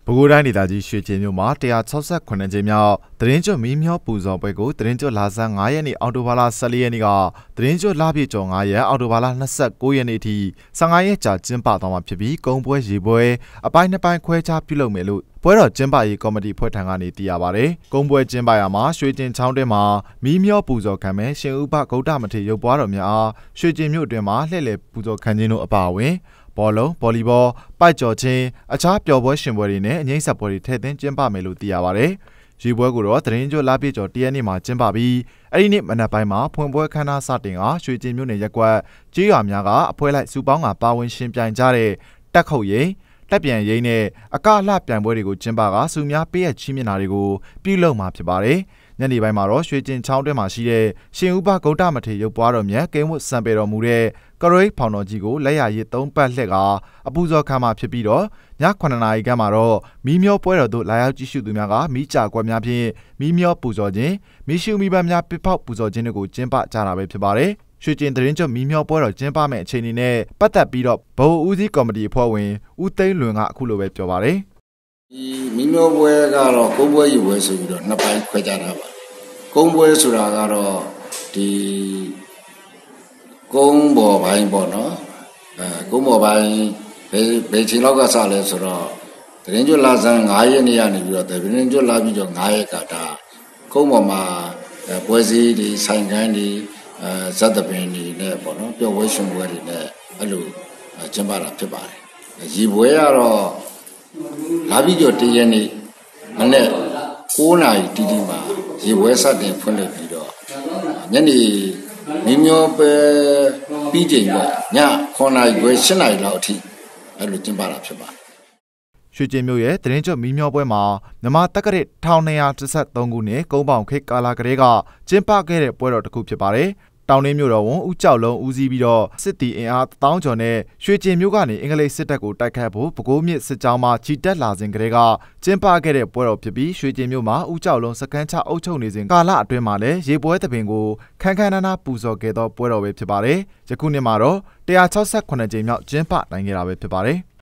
不过咱的学节目嘛，这操作可能怎么样？等就明秒不做不过，等就拉上5月的奥多巴拉10月那个，等就拉比做5月奥多巴拉29月那天，3月就进八到嘛批比公布日报，摆那摆快查披露没路。不然进八一 comedy 破tangan ni dia bare 公布进八呀嘛水晶厂的嘛米苗不做看没先500高大么的有包了没啊水晶苗的嘛来来不做看见路把位ဘောလုံးဘောလီဘောပိုက်ကြော်ချင်းအခြားပျော်ပွဲရှင်ပွဲတွေနဲ့အငိမ့်ဆက်ပွဲတွေထည့်သွင်းကျင်းပမယ်လို့သိရပါတယ်။ရေပွဲကိုတော့သတင်းကြိုလာပြကြော်တရက်နေ့မှာကျင်းပပြီးအဲ့ဒီနေ့မနက်ပိုင်းမှာဖွင့်ပွဲခမ်းနားစတင်ကရွှေကျင်မြို့နယ်ရက်ကွက်ကြေးရွာများကအဖွဲလိုက်စုပေါင်းကပါဝင်ရှင်ပြိုင်ကြတဲ့တက်ခုတ်ရိန်တက်ပြန်ရိန်နဲ့အကလှပြိုင်ပွဲတွေကိုကျင်းပကစုများပေးရချင်းမျက်နှာတွေကိုပြုလုပ်မှာဖြစ်ပါတယ်။ညနေပိုင်းမှာတော့ရွှေကျင်ချောင်းတွင်းမှာရှိတဲ့ရှင်ဥပဂုတ်တမထေရုပ်ပွားတော်မြတ်ကိန်းဝတ်စံပေတော်မူတဲ့ကရိတ်ဖောင်တော်ကြီးကိုလက်ရရည်3ပတ်လှက်ကအပူဇော်ခံမှာဖြစ်ပြီးတော့ည9နာရီခန့်မှာတော့မီးမျောပွဲတော်တို့လာရောက်ကြည့်ရှုသူများကမီးကြာကွက်များဖြင့်မီးမျောပူဇော်ခြင်းမီးရှုမီးပန်းများပစ်ဖောက်ပူဇော်ခြင်းတို့ကိုကျင်းပကြတာပဲဖြစ်ပါတယ်။ရွှေကျင်သတင်းချုပ်မီးမျောပွဲတော်ကျင်းပမဲ့အချိန်အနေနဲ့ပတ်သက်ပြီးတော့ဗဟိုဦးစီးကော်မတီအဖွဲ့ဝင်ဦးသိန်းလွင်ကအခုလိုပဲပြောပါတယ်။ဒီမီးမျောပွဲကတော့ကုန်းပွဲယူပွဲဆိုပြီးတော့နှစ်ပိုင်းခွဲကြတာပါ။ကုန်းပွဲဆိုတာကတော့ဒီကုန်းပေါ်ပိုင်းပေါ့နော်ကုန်းပေါ်ပိုင်းဘယ်ချိန်လောက်ကစလဲဆိုတော့သတင်းကျွတ်လာဆန်း9ရက်နေ့ကနေပြီးတော့သတင်းကျွတ်လာပြီးတော့9ရက်ကဒါကုန်းပေါ်မှာပွဲစည်းတွေဆိုင်ကန်းတွေဇတ်တပင်တွေနဲ့ပေါ့နော်ပျော်ပွဲရှင်ပွဲတွေနဲ့အဲ့လိုကျင်းပတာဖြစ်ပါတယ်။ရေပွဲကတော့လာပြီးတော့တရက်နေ့မနေ့9နာရီတီတီမှာရေပွဲစတင်ဖွင့်လှစ်ပြီးတော့ညနေမင်းမျိုးပဲပြီးချိန်ပေါ့ည9နာရီခွဲ10နာရီလောက်အထိအဲ့လိုကျင်းပတာဖြစ်ပါတယ်ရွှေကျင်မြို့ရဲ့သတင်းချုပ်မီးမျောပွဲမှာမြန်မာတက္ကရာ1213ခုနှစ်ကုန်းပေါင်ခေတ်ကာလကလေးကကျင်းပခဲ့တဲ့ပွဲတော်တစ်ခုဖြစ်ပါတယ်တောင်တွင်းမြို့တော်ဝန်ဦးကြောက်လုံးဦးစီးပြီးတော့စစ်တီအင်အား1000ကျော်နဲ့ရွှေကျင်မြို့ကနေအင်္ဂလိပ်စစ်တပ်ကိုတိုက်ခတ်ဖို့ပဲခူးမြစ်စစ်ကြောင်းမှချီတက်လာစဉ်ကလေးကကျင်းပခဲ့တဲ့ပွဲတော်ဖြစ်ပြီးရွှေကျင်မြို့မှာဦးကြောက်လုံးစကန်ချအုပ်ချုပ်နေစဉ်ကာလအတွင်းမှာလည်းရေပွဲသဘင်ကိုခန်းခန်းနားနားပူဇော်ခဲ့သောပွဲတော်ပဲဖြစ်ပါတယ်။ယခုနှစ်မှာတော့168ကြိမ်မြောက်ကျင်းပနိုင်ခဲ့တာပဲဖြစ်ပါတယ်။